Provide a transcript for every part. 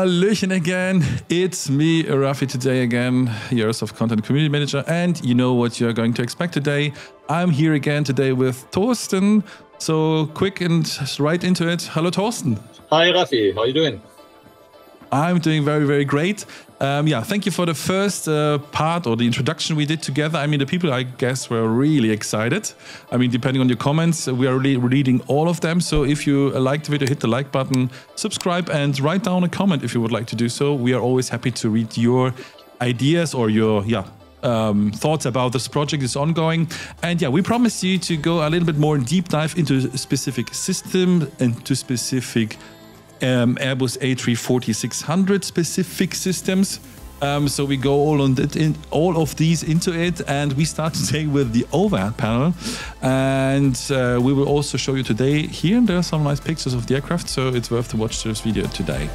Hallöchen again. It's me, Rafi, today again, Aerosoft Content Community Manager. And you know what you're going to expect today. I'm here again today with Thorsten. So quick and right into it. Hello, Thorsten. Hi, Rafi. How are you doing? I'm doing very, very great. Thank you for the first part or the introduction we did together. I mean, the people, I guess, were really excited. I mean, depending on your comments, we are really reading all of them. So if you liked the video, hit the like button, subscribe, and write down a comment if you would like to do so. We are always happy to read your ideas or your thoughts about this project is ongoing. And yeah, we promise you to go a little bit more in deep dive into a specific system and to specific Airbus A340-600 specific systems. So we go all of these into it, and we start today with the overhead panel. And we will also show you today here and there some nice pictures of the aircraft, so it's worth to watch this video today.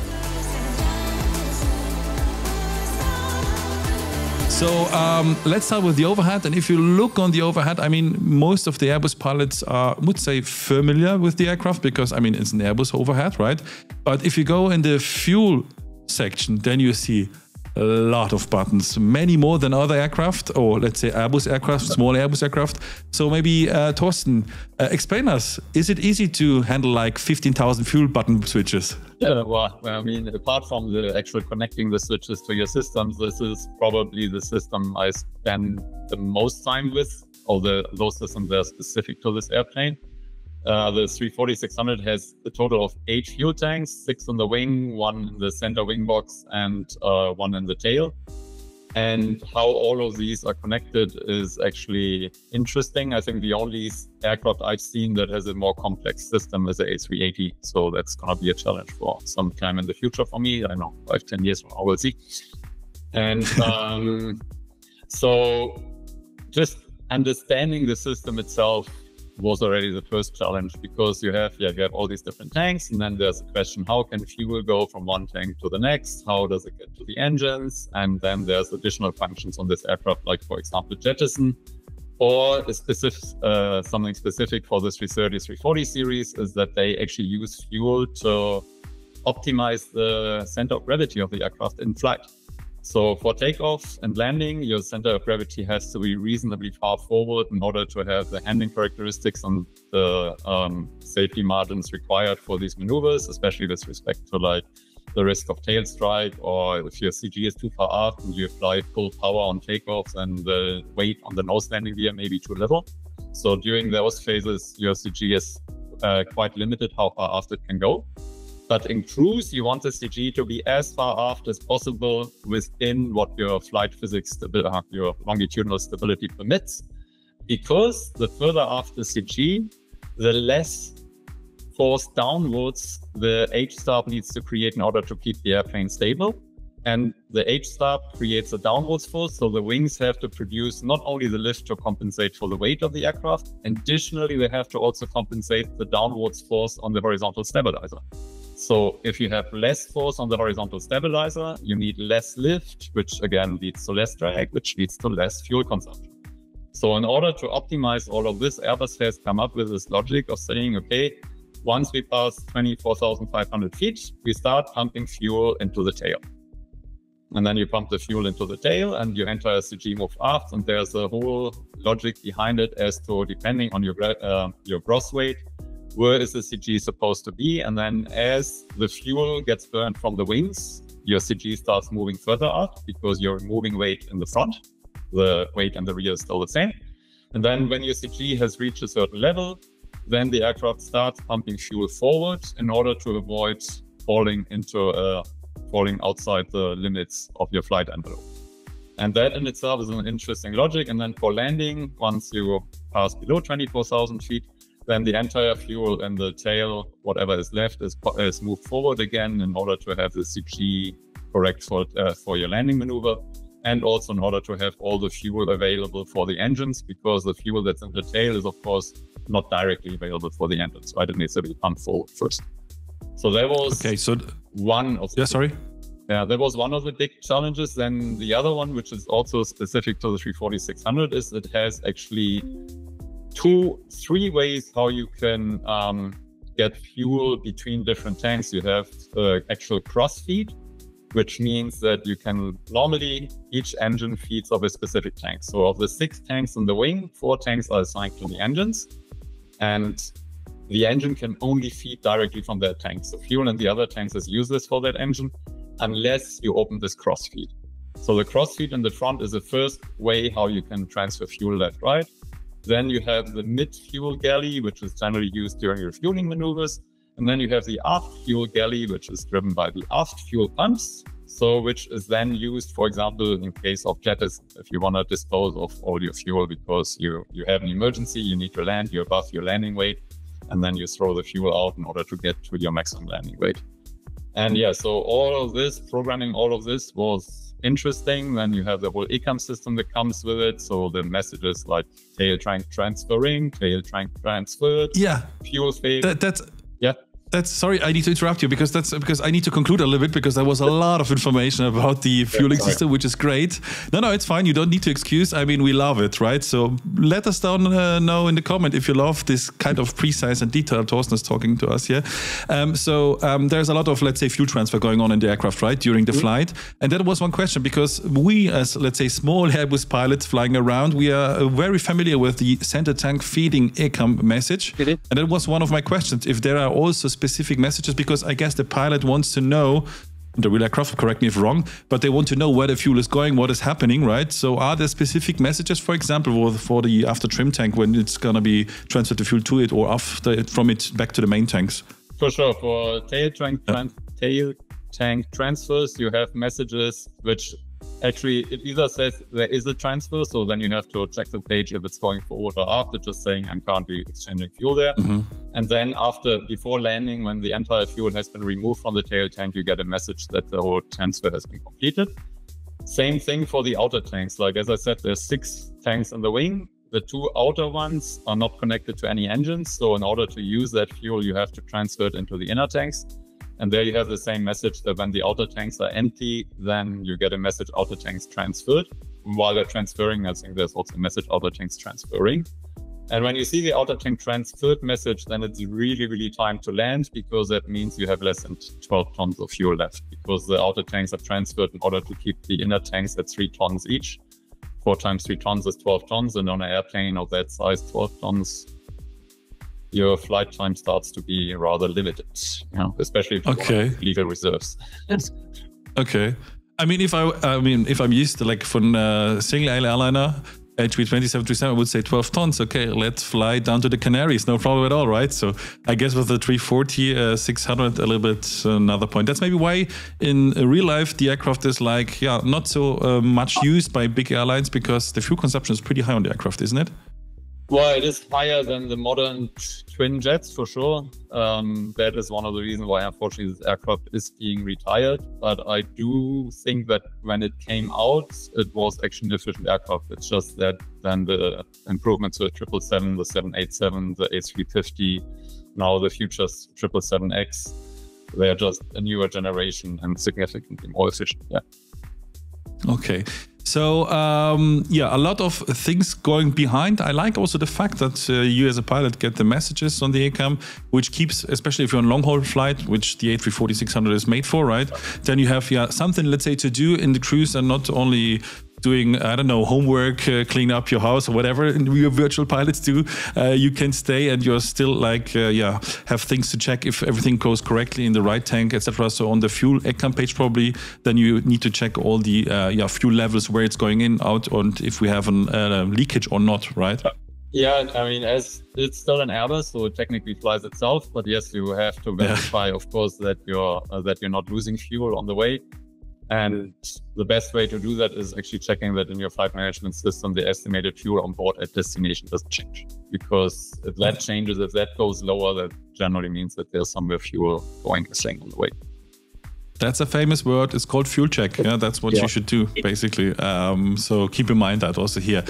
So let's start with the overhead. And if you look on the overhead, I mean, most of the Airbus pilots are, I would say, familiar with the aircraft because, I mean, it's an Airbus overhead, right? But if you go in the fuel section, then you see a lot of buttons, many more than other aircraft, or let's say Airbus aircraft, small Airbus aircraft. So maybe, Thorsten, explain us, is it easy to handle like 15,000 fuel button switches? Well, I mean, apart from the actual connecting the switches to your systems, this is probably the system I spend the most time with, or those systems that are specific to this airplane. The 340-600 has a total of 8 fuel tanks, 6 on the wing, 1 in the center wing box, and 1 in the tail. And how all of these are connected is actually interesting. I think the only aircraft I've seen that has a more complex system is the A380. So that's going to be a challenge for some time in the future for me. I don't know, 5-10 years from now, we'll see. And so just understanding the system itself was already the first challenge, because you have all these different tanks, and then there's a question, how can fuel go from one tank to the next? How does it get to the engines? And then there's additional functions on this aircraft, like, for example, jettison, or a something specific for the 330-340 series is that they actually use fuel to optimize the center of gravity of the aircraft in flight. So for takeoff and landing, your center of gravity has to be reasonably far forward in order to have the handling characteristics and the safety margins required for these maneuvers, especially with respect to like the risk of tail strike, or if your CG is too far aft and you apply full power on takeoff and the weight on the nose landing gear may be too little. So during those phases, your CG is quite limited how far aft it can go. But in cruise, you want the CG to be as far aft as possible within what your flight physics, your longitudinal stability permits. Because the further aft the CG, the less force downwards the H-stab needs to create in order to keep the airplane stable. And the H-stab creates a downwards force, so the wings have to produce not only the lift to compensate for the weight of the aircraft, additionally, they have to also compensate the downwards force on the horizontal stabilizer. So if you have less force on the horizontal stabilizer, you need less lift, which again leads to less drag, which leads to less fuel consumption. So in order to optimize all of this, Airbus has come up with this logic of saying, okay, once we pass 24,500 feet, we start pumping fuel into the tail. And then you pump the fuel into the tail and your entire CG moves aft. And there's a whole logic behind it as to, depending on your gross weight, where is the CG supposed to be? And then as the fuel gets burned from the wings, your CG starts moving further aft because you're moving weight in the front. The weight in the rear is still the same. And then when your CG has reached a certain level, then the aircraft starts pumping fuel forward in order to avoid falling outside the limits of your flight envelope. And that in itself is an interesting logic. And then for landing, once you pass below 24,000 feet, then the entire fuel in the tail, whatever is left, is moved forward again in order to have the CG correct for your landing maneuver, and also in order to have all the fuel available for the engines, because the fuel that's in the tail is, of course, not directly available for the engines, right? It needs to be pumped forward first. So that was one of that was one of the big challenges. Then the other one, which is also specific to the 340-600, is it has actually 3 ways how you can get fuel between different tanks, you have actual cross feed, which means that you can normally, each engine feeds of a specific tank. So of the 6 tanks on the wing, 4 tanks are assigned to the engines, and the engine can only feed directly from that tank. So fuel in the other tanks is useless for that engine unless you open this cross feed. So the cross feed in the front is the first way how you can transfer fuel left, right? Then you have the mid fuel galley, which is generally used during refueling maneuvers. And then you have the aft fuel galley, which is driven by the aft fuel pumps. So which is then used, for example, in case of jettison, if you want to dispose of all your fuel because you have an emergency, you need to land, you're above your landing weight, and then you throw the fuel out in order to get to your maximum landing weight. And yeah, so all of this, programming all of this was interesting. Then you have the whole ECAM system that comes with it. So the messages like tail tank transferring, tail tank transferred, fuel fade. That's sorry, I need to interrupt you because I need to conclude a little bit because there was a lot of information about the fueling system, which is great. No, it's fine. You don't need to excuse. I mean, we love it, right? So let us down know in the comment if you love this kind of precise and detailed. Torsten is talking to us here. There's a lot of, let's say, fuel transfer going on in the aircraft, right, during the flight. And that was one question because we, as let's say, small Airbus pilots flying around, we are very familiar with the center tank feeding ECAM message. And that was one of my questions. If there are also specific messages, because I guess the pilot wants to know, the real aircraft, correct me if wrong, but they want to know where the fuel is going, what is happening, right? So are there specific messages, for example, for the after trim tank when it's going to be transferred the fuel to it or from it back to the main tanks? For sure. For tail tank transfers, you have messages which actually, it either says there is a transfer, so then you have to check the page if it's going forward or after, just saying I'm currently exchanging fuel there. And then before landing, when the entire fuel has been removed from the tail tank, you get a message that the whole transfer has been completed. Same thing for the outer tanks. Like, as I said, there's 6 tanks in the wing. The 2 outer ones are not connected to any engines. So in order to use that fuel, you have to transfer it into the inner tanks. And there you have the same message that when the outer tanks are empty, then you get a message outer tanks transferred. While they're transferring, I think there's also a message outer tanks transferring. And when you see the outer tank transferred message, then it's really, really time to land because that means you have less than 12 tons of fuel left because the outer tanks are transferred in order to keep the inner tanks at 3 tons each. 4 times 3 tons is 12 tons. And on an airplane of that size, 12 tons, your flight time starts to be rather limited, especially if you want legal reserves. Okay. I mean, if I'm used to, like, from a single airliner, A320, 737, I would say 12 tons. Okay, let's fly down to the Canaries. No problem at all, right? So I guess with the 340-600, a little bit another point. That's maybe why in real life, the aircraft is like, not so much used by big airlines because the fuel consumption is pretty high on the aircraft, isn't it? Well, it is higher than the modern twin jets, for sure. That is one of the reasons why, unfortunately, this aircraft is being retired. But I do think that when it came out, it was actually an efficient aircraft. It's just that then the improvements to the 777, the 787, the A350, now the future 777X, they're just a newer generation and significantly more efficient. Yeah. Okay. So, a lot of things going behind. I like also the fact that you as a pilot get the messages on the ECAM, which keeps, especially if you're on long-haul flight, which the A340-600 is made for, right? Then you have something, let's say, to do in the cruise and not only doing, I don't know, homework, clean up your house or whatever your virtual pilots do. You can stay and you're still like, have things to check if everything goes correctly in the right tank, etc. So on the fuel ECAM page, probably, then you need to check all the fuel levels, where it's going in, out, and if we have a leakage or not, right? Yeah, I mean, as it's still an Airbus, so it technically flies itself. But yes, you have to verify, of course, that you're not losing fuel on the way. And the best way to do that is actually checking that in your flight management system, the estimated fuel on board at destination doesn't change. Because if that changes, if that goes lower, that generally means that there's somewhere fuel going missing on the way. That's a famous word. It's called fuel check. Yeah, that's what you should do, basically. So keep in mind that also here.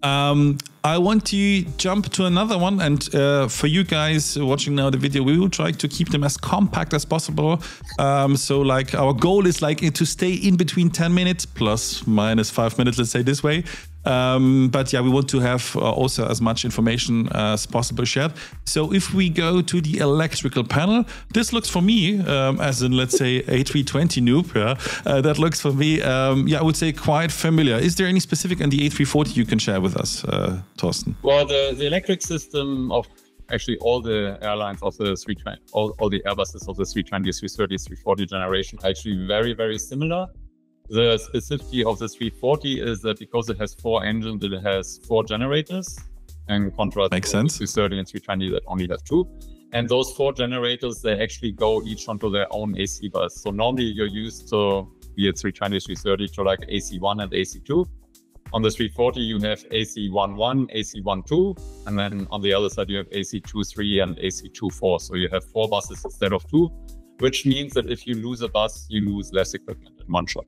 I want to jump to another one. And for you guys watching now the video, we will try to keep them as compact as possible. So like our goal is like to stay in between 10 minutes plus minus 5 minutes, let's say this way. But yeah, we want to have also as much information as possible shared. So if we go to the electrical panel, this looks for me, as in, let's say, A320 noob, that looks for me, I would say quite familiar. Is there any specific in the A340 you can share with us, Thorsten? Well, the electric system of actually all the airlines of the 320, all the Airbuses of the 320, 330, 340 generation are actually very, very similar. The specificity of the 340 is that because it has 4 engines, it has 4 generators, in contrast to the 330 and 320 that only have 2. And those 4 generators, they actually go each onto their own AC bus. So normally you're used to, be it 320, 330, to like AC1 and AC2. On the 340, you have AC11, AC12, and then on the other side, you have AC23 and AC24. So you have 4 buses instead of 2, which means that if you lose a bus, you lose less equipment in one shot.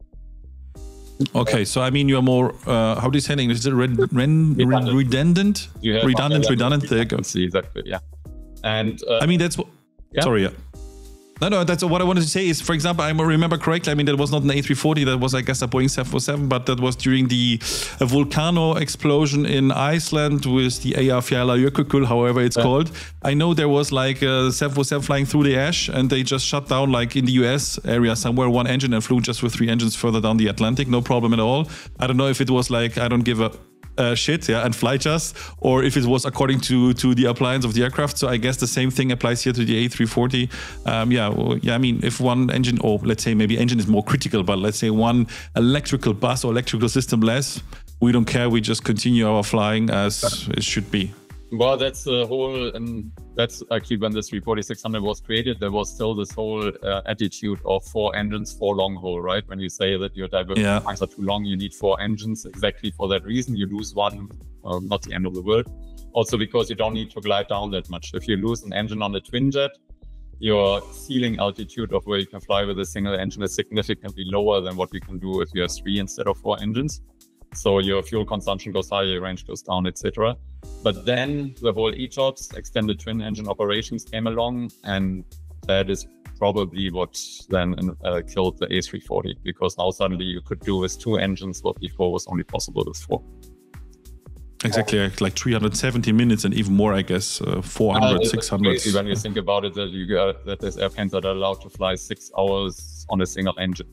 Okay, so I mean, you're more, how do you say it in English? Is it redundant? Redundant, there you go. Exactly, yeah. And I mean, that's what, sorry, yeah. No, that's what I wanted to say is, for example, I remember correctly, I mean, that was not an A340, that was, I guess, a Boeing 747, but that was during the volcano explosion in Iceland with the Eyjafjallajökull, however it's called. I know there was like a 747 flying through the ash, and they just shut down, like in the US area somewhere, 1 engine and flew just with 3 engines further down the Atlantic, no problem at all. I don't know if it was like, I don't give a shit, and fly just, or if it was according to the appliance of the aircraft. So I guess the same thing applies here to the A340. I mean, if one engine, or let's say maybe engine is more critical, but let's say one electrical bus or electrical system less, we don't care. We just continue our flying as it should be. Well, that's the whole, and that's actually when the 340-600 was created, there was still this whole attitude of 4 engines, 4 long haul, right? When you say that your diversion times are too long, you need 4 engines exactly for that reason. You lose one, not the end of the world. Also because you don't need to glide down that much. If you lose an engine on a twin jet, your ceiling altitude of where you can fly with a single engine is significantly lower than what you can do if you have 3 instead of 4 engines. So your fuel consumption goes higher, your range goes down, etc. But then the whole ETOPS, extended twin engine operations, came along, and that is probably what then killed the A340, because now suddenly you could do with 2 engines what before was only possible with 4. Exactly, like 370 minutes and even more, I guess, 400, 600. When you think about it, that there's airplanes that are allowed to fly 6 hours on a single engine.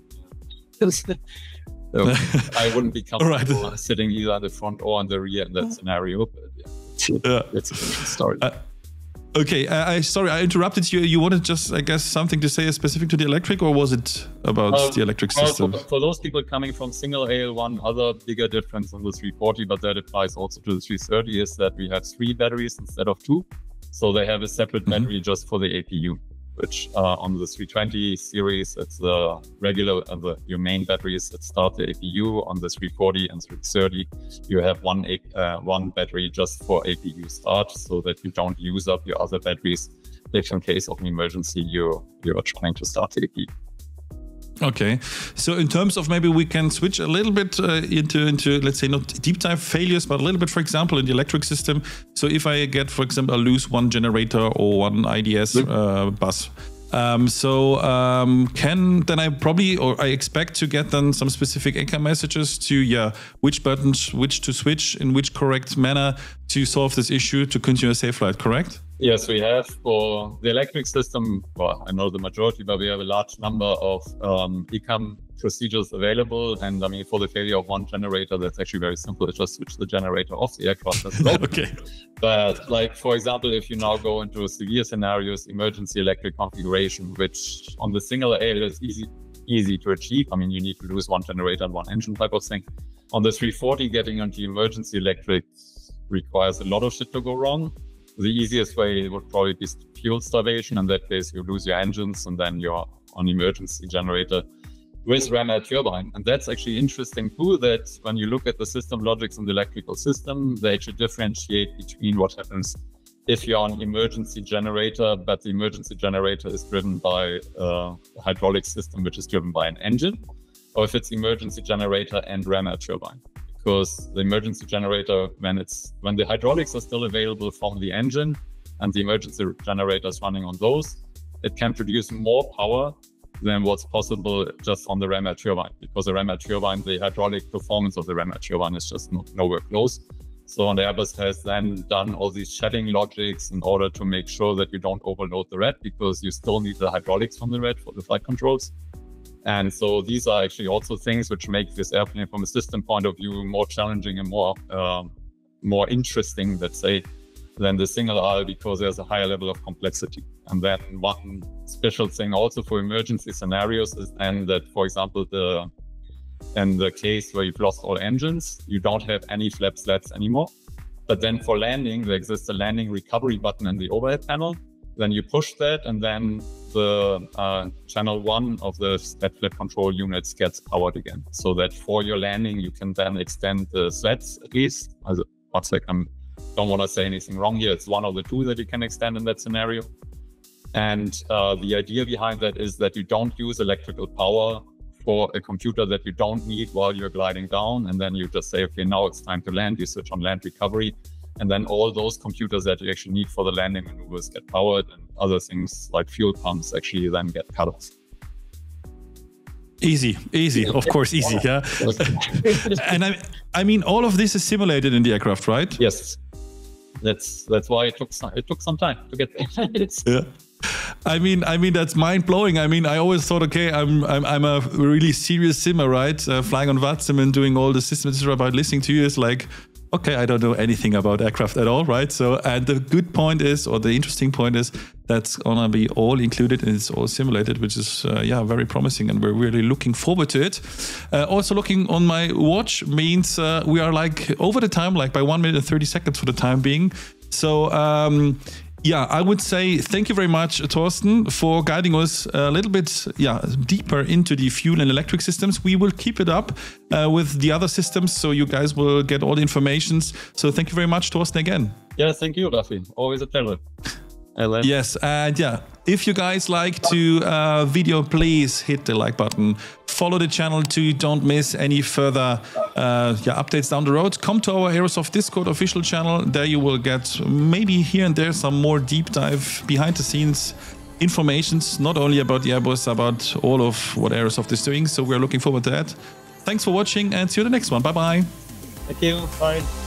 So I wouldn't be comfortable sitting either on the front or on the rear in that scenario. But it's a different story. Okay, sorry, I interrupted you. You wanted just, I guess, something to say specific to the electric, or was it about the electric system? For those people coming from single AL, one other bigger difference on the 340, but that applies also to the 330, is that we have 3 batteries instead of 2. So they have a separate battery just for the APU, which on the 320 series, it's the regular, your main batteries that start the APU. On the 340 and 330, you have one battery just for APU start, so that you don't use up your other batteries if in case of an emergency you're trying to start the APU. Okay, so in terms of, maybe we can switch a little bit into, let's say, not deep dive failures, but a little bit, for example, in the electric system. So if I get, for example, I lose 1 generator or 1 IDS bus, then I probably, or I expect to get then some specific ACAM messages to, which buttons, which to switch in which correct manner to solve this issue to continue a safe flight, correct? Yes, we have for the electric system. Well, I know the majority, but we have a large number of ECAM procedures available. And I mean, for the failure of 1 generator, that's actually very simple. It's just switch the generator off the aircraft. Okay. But like, for example, if you now go into severe scenarios, emergency electric configuration, which on the single AL is easy to achieve. I mean, you need to lose 1 generator and 1 engine type of thing. On the 340, getting onto emergency electric requires a lot of shit to go wrong. The easiest way would probably be fuel starvation. In that case, you lose your engines and then you're on emergency generator with ram air turbine. And that's actually interesting too, that when you look at the system logics in the electrical system, they actually differentiate between what happens if you're on emergency generator, but the emergency generator is driven by a hydraulic system, which is driven by an engine, or if it's emergency generator and ram air turbine. Because the emergency generator, when the hydraulics are still available from the engine and the emergency generator is running on those, it can produce more power than what's possible just on the ram air turbine, because the ram air turbine, the hydraulic performance of the ram air turbine is just nowhere close. So on the Airbus has then done all these shedding logics in order to make sure that you don't overload the red, because you still need the hydraulics from the red for the flight controls. And so these are actually also things which make this airplane from a system point of view more challenging and more interesting, let's say, than the single aisle, because there's a higher level of complexity. And then one special thing also for emergency scenarios is then that, for example, in the case where you've lost all engines, you don't have any flap slats anymore. But then for landing, there exists a landing recovery button in the overhead panel. Then you push that, and then the channel 1 of the flat control units gets powered again. So that for your landing, you can then extend the slats at least. One second, don't want to say anything wrong here. It's one of the two that you can extend in that scenario. And the idea behind that is that you don't use electrical power for a computer that you don't need while you're gliding down. And then you just say, okay, now it's time to land. You switch on land recovery. And then all those computers that you actually need for the landing maneuvers get powered, and other things like fuel pumps actually then get cut off. Easy, of course, easy, yeah. And I mean, all of this is simulated in the aircraft, right? Yes, that's why it took some time to get there. Yeah. I mean that's mind blowing. I mean, I always thought, okay, I'm a really serious simmer, right? Flying on VATSIM and doing all the systems. About listening to you is like, okay, I don't know anything about aircraft at all, right? So, and the good point is, or the interesting point is, that's gonna be all included and it's all simulated, which is, very promising, and we're really looking forward to it. Also looking on my watch means we are like over the time, like by 1 minute and 30 seconds for the time being. So, I would say thank you very much, Thorsten, for guiding us a little bit deeper into the fuel and electric systems. We will keep it up with the other systems, so you guys will get all the information. So thank you very much, Thorsten, again. Yeah, thank you, Rafi. Always a pleasure. Yes, and if you guys like to video, please hit the like button. Follow the channel to don't miss any further updates down the road. Come to our Aerosoft Discord official channel. There you will get maybe here and there some more deep dive behind the scenes informations, not only about the Airbus, about all of what Aerosoft is doing. So we're looking forward to that. Thanks for watching, and see you in the next one. Bye-bye. Thank you. Bye.